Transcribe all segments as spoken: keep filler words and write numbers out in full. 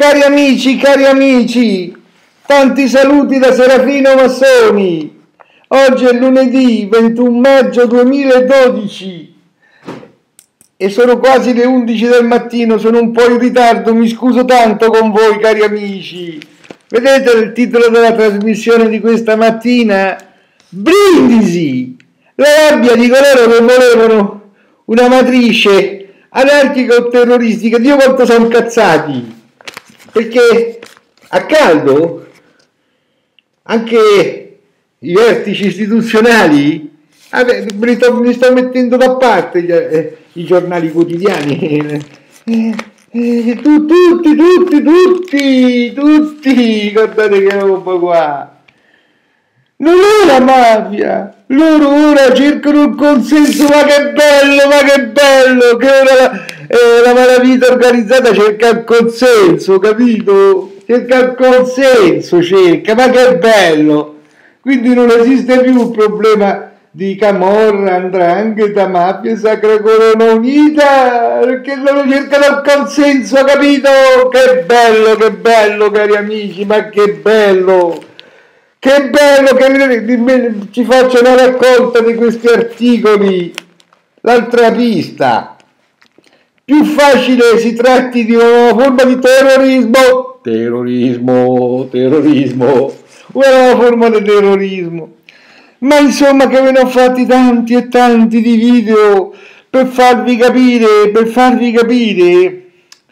Cari amici, cari amici, tanti saluti da Serafino Massoni. Oggi è lunedì ventuno maggio duemiladodici e sono quasi le undici del mattino, sono un po' in ritardo, mi scuso tanto con voi cari amici. Vedete il titolo della trasmissione di questa mattina? Brindisi! La rabbia di coloro che volevano una matrice anarchica o terroristica. Dio quanto sono incazzati! Perché a caldo anche i vertici istituzionali, vabbè, mi, sto, mi sto mettendo da parte gli, eh, i giornali quotidiani, eh, eh, tu, tutti, tutti, tutti, tutti, guardate che roba qua, non è la mafia, loro ora cercano il consenso, ma che bello, ma che bello, che ora la, eh, la malavita organizzata cerca il consenso, capito? Cerca il consenso, cerca, ma che bello! Quindi non esiste più il problema di Camorra, Ndrangheta, mafia, Sacra Corona Unita, perché loro cercano il consenso, capito? Che bello, che bello, cari amici, ma che bello! Che bello che ci faccia una raccolta di questi articoli. L'altra pista. Più facile si tratti di una nuova forma di terrorismo. Terrorismo, terrorismo. Una nuova forma di terrorismo. Ma insomma che ve ne ho fatti tanti e tanti di video per farvi capire, per farvi capire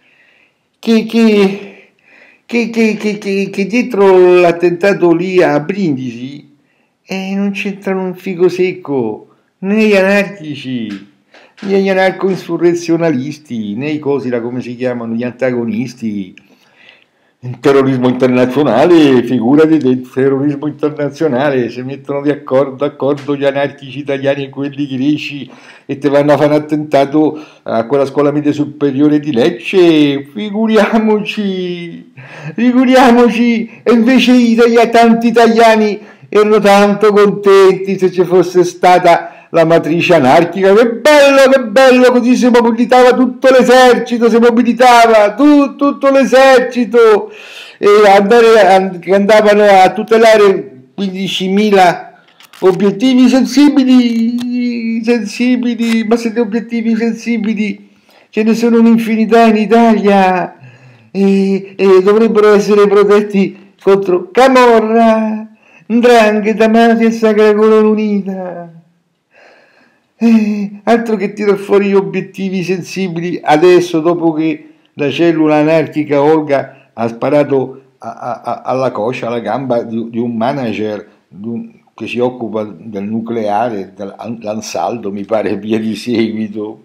che... che Che, che, che, che, che dietro l'attentato lì a Brindisi eh, non c'entrano un figo secco, né gli anarchici, né gli anarco-insurrezionalisti, né i cosi, là, come si chiamano, gli antagonisti. Il terrorismo internazionale, figurati del terrorismo internazionale, si mettono di accordo, d'accordo gli anarchici italiani e quelli greci e te vanno a fare un attentato a quella scuola media superiore di Lecce, figuriamoci, figuriamoci, e invece i tanti italiani erano tanto contenti se ci fosse stata la matrice anarchica. Che bello, che bello, così si mobilitava tutto l'esercito, si mobilitava tu, tutto l'esercito e andare, che andavano a tutelare quindicimila obiettivi sensibili, sensibili, ma se di obiettivi sensibili ce ne sono un'infinità in Italia e, e dovrebbero essere protetti contro Camorra, Ndrangheta, mafia e Sacra Corona Unita. Eh, altro che tiro fuori gli obiettivi sensibili adesso, dopo che la cellula anarchica Olga ha sparato a, a, alla coscia, alla gamba di, di un manager di un, che si occupa del nucleare, dell'Ansaldo, mi pare, via di seguito.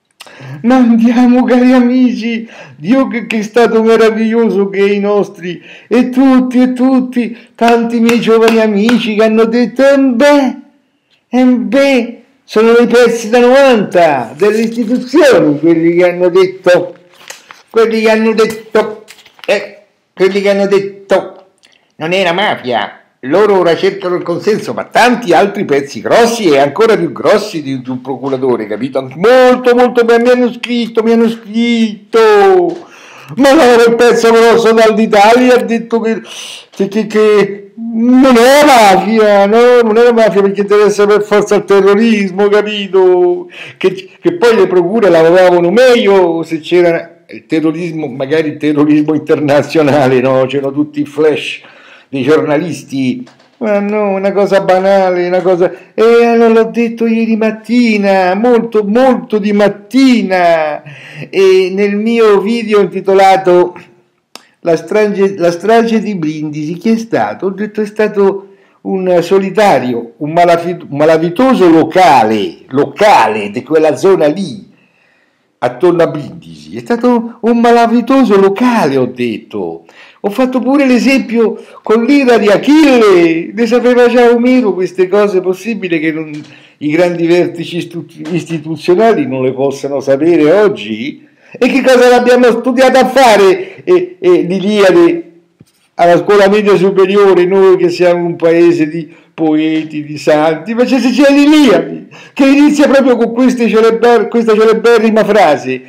Ma andiamo, cari amici, Dio che, che è stato meraviglioso che i nostri, e tutti, e tutti, tanti miei giovani amici che hanno detto, e beh, e beh, sono dei pezzi da novanta delle istituzioni, quelli che hanno detto, quelli che hanno detto, eh, quelli che hanno detto, non è la mafia, loro ora cercano il consenso, ma tanti altri pezzi grossi e ancora più grossi di, di un procuratore, capito? Molto, molto bene, mi hanno scritto, mi hanno scritto, ma no, quel pezzo grosso dall'Italia ha detto che, che, che, che non è la mafia, no, non è la mafia perché interessa per forza il terrorismo, capito? Che, che poi le procure lavoravano meglio se c'era il terrorismo, magari il terrorismo internazionale, no? C'erano tutti i flash dei giornalisti, ma no, una cosa banale, una cosa... Eh, non l'ho detto ieri mattina, molto, molto di mattina, e nel mio video intitolato... La strage, la strage di Brindisi, chi è stato? Ho detto è stato un solitario, un, malafit, un malavitoso locale, locale di quella zona lì, attorno a Brindisi. È stato un malavitoso locale, ho detto. Ho fatto pure l'esempio con l'ira di Achille, ne sapeva già Omero queste cose, possibile che non, i grandi vertici istituzionali non le possano sapere oggi? E che cosa l'abbiamo studiato a fare e, e l'Iliade alla scuola media superiore, noi che siamo un paese di poeti, di santi, ma c'è, c'è l'Iliade che inizia proprio con queste celeber, questa celeberrima frase: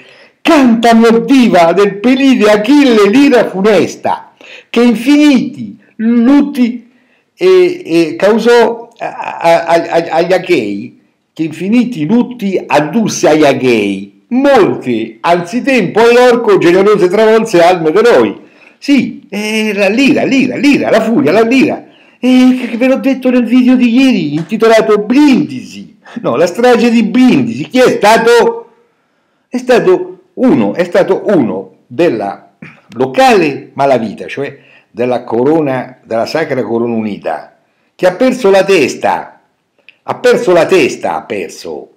canta mio diva del pelide Achille l'ira funesta, che infiniti lutti e, e causò a, a, a, agli Achei, che infiniti lutti addusse agli Achei, molti anzitempo all'orco generose travolse alme d'eroi. Sì, eh, la lira, lira, lira, la furia, la lira, eh, che ve l'ho detto nel video di ieri, intitolato Brindisi, no, la strage di Brindisi. Chi è stato? È stato uno, è stato uno della locale malavita, cioè della corona, della Sacra Corona Unita, che ha perso la testa, ha perso la testa, ha perso,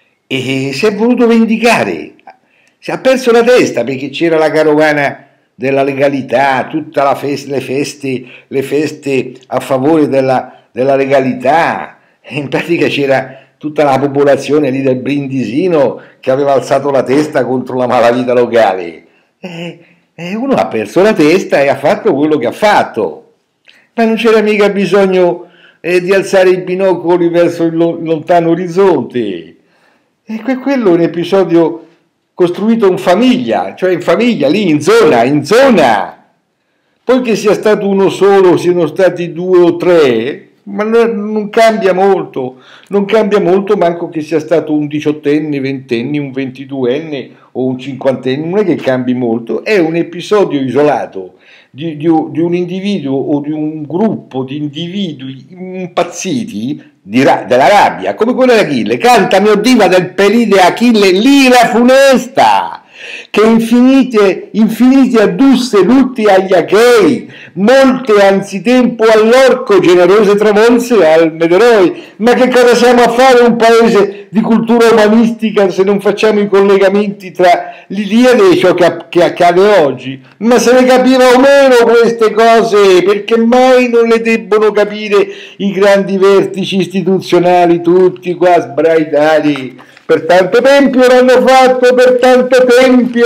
e si è voluto vendicare, si ha perso la testa perché c'era la carovana della legalità, tutte feste, le, feste, le feste a favore della, della legalità, e in pratica c'era tutta la popolazione lì del Brindisino che aveva alzato la testa contro la malavita locale, e, e uno ha perso la testa e ha fatto quello che ha fatto, ma non c'era mica bisogno eh, di alzare i binocoli verso il lontano orizzonte, e quello è un episodio costruito in famiglia, cioè in famiglia, lì in zona, in zona. Poi che sia stato uno solo, siano stati due o tre, ma non cambia molto, non cambia molto manco che sia stato un diciottenne, ventenne, un ventiduenne o un cinquantenne, non è che cambi molto, è un episodio isolato di, di, di un individuo o di un gruppo di individui impazziti di ra- della rabbia, come quella di Achille. Canta mio diva del pelide Achille l'ira funesta, che infinite, infiniti addusse lutti agli Achei, molte anzitempo all'orco generose travolse al Mederoi. Ma che cosa siamo a fare un paese di cultura umanistica se non facciamo i collegamenti tra l'Iliade e ciò che, che accade oggi? Ma se ne capiva o meno queste cose, perché mai non le debbono capire i grandi vertici istituzionali tutti qua sbraitati? Per tanto tempio l'hanno fatto, per tanto tempio.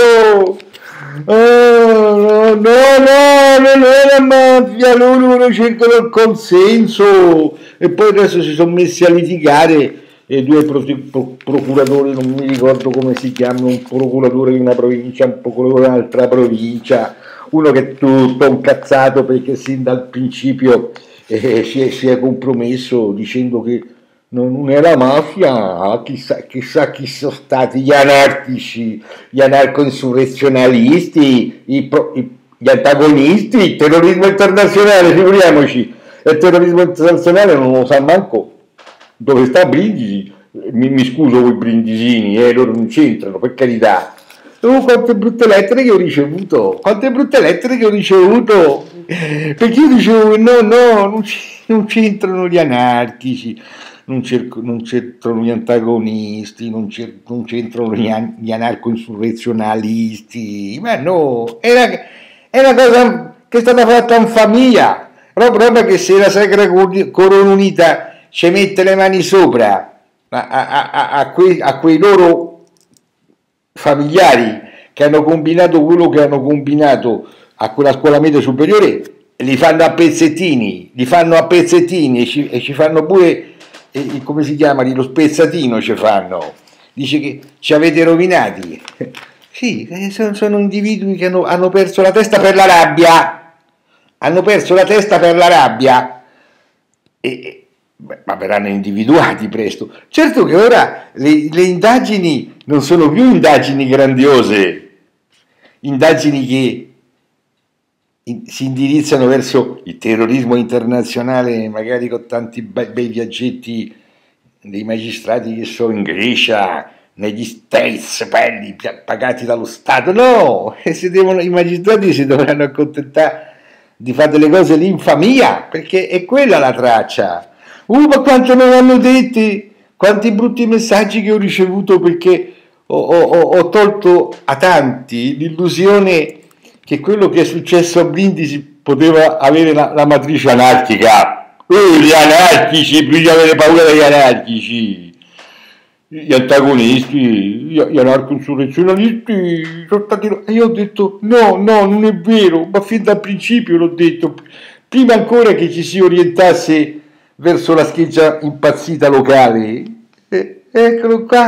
Oh, no, no, no, non è la mafia, loro cercano il consenso. E poi adesso si sono messi a litigare e due pro- pro- procuratori, non mi ricordo come si chiamano, un procuratore di una provincia, un procuratore di un'altra provincia, uno che è tutto incazzato perché sin dal principio eh, si, è, si è compromesso dicendo che non è la mafia, chissà, chissà chi sono stati gli anarchici, gli anarco-insurrezionalisti, i pro, i, gli antagonisti, il terrorismo internazionale, figuriamoci, il terrorismo internazionale non lo sa manco dove sta Brindisi, mi, mi scuso voi brindisini, eh, loro non c'entrano, per carità. Oh, quante brutte lettere che ho ricevuto, quante brutte lettere che ho ricevuto, perché io dicevo no, no, non, non c'entrano gli anarchici, non, cerco, non c'entrano gli antagonisti, non, non c'entrano gli, gli anarco-insurrezionalisti, ma no, è una, è una cosa che è stata fatta in famiglia, roba che se la Sacra Corona Unita ci mette le mani sopra a, a, a, a, quei, a quei loro familiari che hanno combinato quello che hanno combinato a quella scuola media superiore, li fanno a pezzettini, li fanno a pezzettini e ci, e ci fanno pure, e, come si chiama, lo spezzatino ci fanno, dice che ci avete rovinati. Sì, sono, sono individui che hanno, hanno perso la testa per la rabbia, hanno perso la testa per la rabbia e, beh, ma verranno individuati presto. Certo che ora le, le indagini non sono più indagini grandiose, indagini che in, si indirizzano verso il terrorismo internazionale, magari con tanti bei, bei viaggetti dei magistrati che sono in Grecia, negli States, belli, pagati dallo Stato. No, e se devono, i magistrati si dovranno accontentare di fare delle cose lì in famiglia, perché è quella la traccia. Uh, ma quanto me l'hanno detti, quanti brutti messaggi che ho ricevuto, perché ho, ho, ho tolto a tanti l'illusione che quello che è successo a Brindisi poteva avere la, la matrice anarchica. Uh, gli anarchici, bisogna avere paura degli anarchici, gli antagonisti, gli anarco-insurrezionalisti sono stati... E io ho detto no, no, non è vero, ma fin dal principio l'ho detto, prima ancora che ci si orientasse verso la scheggia impazzita locale. Eh, eccolo qua,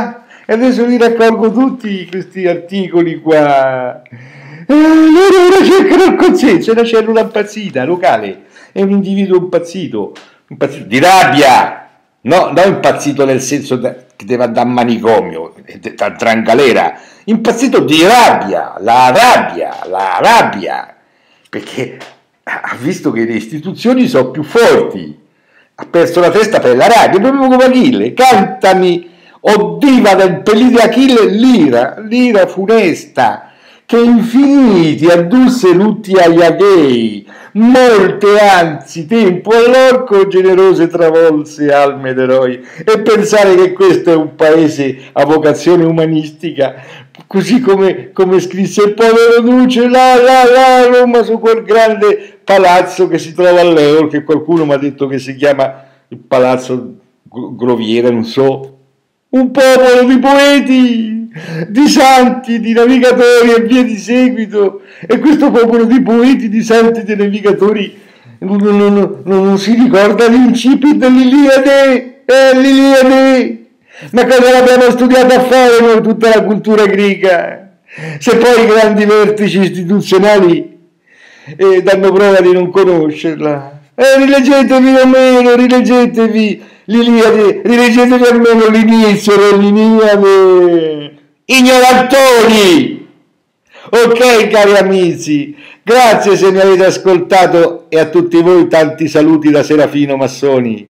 e adesso li raccolgo tutti questi articoli qua. Eh, loro ora cercano il consenso, è una cellula impazzita, locale, è un individuo impazzito, impazzito di rabbia, no, non impazzito nel senso che deve andare a manicomio, tra in galera, impazzito di rabbia, la rabbia, la rabbia, perché ha visto che le istituzioni sono più forti, ha perso la testa per la rabbia, proprio come Achille, cantami, o diva del pelide Achille, l'ira, l'ira funesta, che infiniti addusse lutti agli Achei, molte anzi tempo all'orco generose travolse alme d'eroi, e pensare che questo è un paese a vocazione umanistica, così come, come scrisse il povero Duce, là, là, là, Roma su quel grande palazzo che si trova all'Euro, che qualcuno mi ha detto che si chiama il palazzo Groviera, non so, un popolo di poeti, di santi, di navigatori e via di seguito, e questo popolo di poeti, di santi, di navigatori non, non, non, non si ricorda l'incipit dell'Iliade, eh, l'Iliade, ma cosa l'abbiamo studiato a fare noi tutta la cultura greca, se poi i grandi vertici istituzionali eh, danno prova di non conoscerla. Eh, rileggetevi almeno, rileggetevi l'Iliade, rileggetevi almeno l'inizio dell'Iliade, ignorantori! Ok, cari amici, grazie se mi avete ascoltato, e a tutti voi tanti saluti da Serafino Massoni.